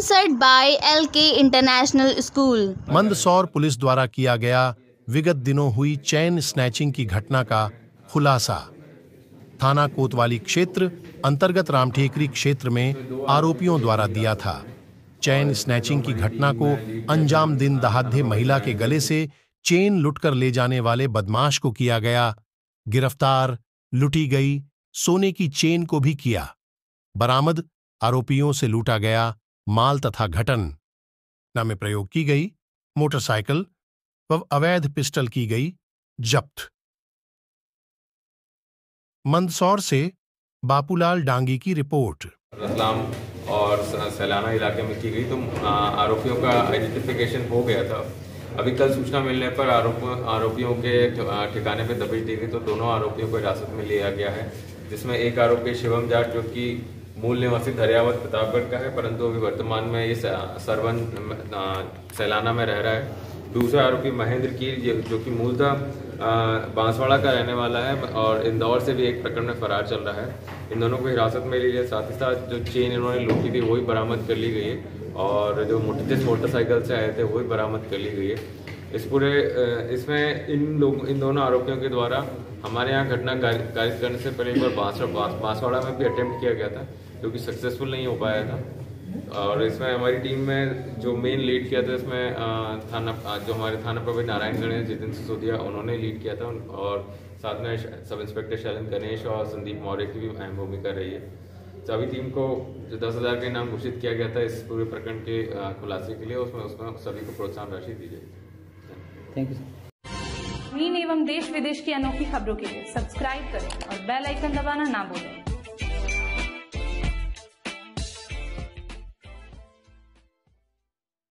Sponsored by LK International School। Mandsaur police द्वारा किया गया विगत दिनों हुई चेन स्नैचिंग की घटना का खुलासा। थाना कोतवाली क्षेत्र अंतर्गत रामठेकरी क्षेत्र में आरोपियों द्वारा दिया था। चेन स्नैचिंग की घटना को अंजाम दिन दहाड़े महिला के गले से चेन लुटकर ले जाने वाले बदमाश को किया गया गिरफ्तार। लुटी गई सोने की चेन को भी किया बरामद। आरोपियों से लूटा गया माल तथा घटना में प्रयोग की गई मोटरसाइकिल व अवैध पिस्टल की गई जब्त। मंदसौर से बापूलाल डांगी की रिपोर्ट। रतलाम और सैलाना इलाके में की गई तो आरोपियों का आइडेंटिफिकेशन हो गया था। अभी कल सूचना मिलने पर आरोपियों के ठिकाने पर दबिश दी गई तो दोनों आरोपियों को हिरासत में लिया गया है, जिसमें एक आरोपी शिवम जाट जो कि मूल निवासी दरियावत प्रतापगढ़ का है, परंतु अभी वर्तमान में ये सरवन सैलाना में रह रहा है। दूसरा आरोपी महेंद्र कीर जो कि मूलतः बांसवाड़ा का रहने वाला है और इंदौर से भी एक प्रकरण में फरार चल रहा है। इन दोनों को हिरासत में ली है। साथ ही साथ जो चेन इन्होंने लूटी थी वही बरामद कर ली गई है और जो जिस मोटरसाइकिल से आए थे वही बरामद कर ली गई है। इसमें इन दोनों आरोपियों के द्वारा हमारे यहाँ घटना कारित करने से पहले एक बार बांसवाड़ा में भी अटेम्प्ट किया गया था, जो कि सक्सेसफुल नहीं हो पाया था। और इसमें हमारी टीम में जो मेन लीड किया था इसमें जो हमारे थाना प्रभारी नारायणगढ़ है जितिन सिसोदिया, उन्होंने लीड किया था और साथ में सब इंस्पेक्टर शैलन गणेश और संदीप मौर्य की भी अहम भूमिका रही है। सभी टीम को जो 10,000 का इनाम घोषित किया गया था इस पूरे प्रकरण के खुलासे के लिए, उसमें सभी को प्रोत्साहन राशि दी जाएगी। Thank you sir. एवं देश विदेश की अनोखी खबरों के लिए सब्सक्राइब करें और बेल आइकन दबाना ना भूलें।